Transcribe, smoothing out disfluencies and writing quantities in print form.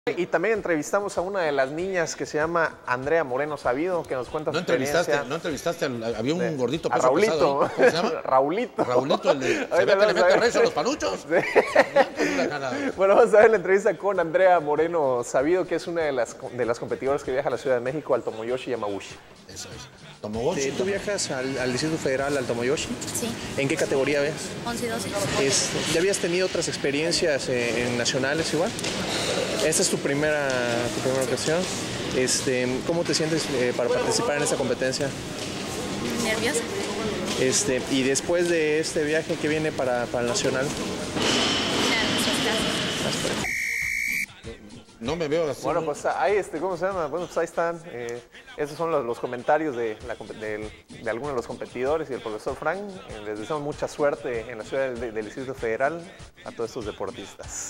Y también entrevistamos a una de las niñas que se llama Andrea Moreno Sabido, que nos cuenta su experiencia. No entrevistaste, había un gordito peso Raulito. pesado ahí. ¿Cómo se llama? Raulito. Raulito, el de, ¿se ve que le mete rezo a los panuchos? Sí. Bueno, vamos a ver la entrevista con Andrea Moreno Sabido, que es una de las competidoras que viaja a la Ciudad de México, al Tomoyoshi Yamaguchi. Eso es. Tomoyoshi. ¿Tú viajas al Distrito Federal, al Tomoyoshi? Sí. ¿En qué categoría ves? 11 y 12. ¿Ya habías tenido otras experiencias en nacionales igual? Esta es tu primera ocasión. ¿Cómo te sientes para participar en esta competencia? Nerviosa. Y después de este viaje, ¿qué viene para el nacional? No me veo así. Bueno, pues ahí, ¿cómo se llama? Bueno, pues ahí están. Esos son los comentarios de algunos de los competidores y del profesor Frank. Les deseamos mucha suerte en la ciudad del Distrito Federal a todos estos deportistas.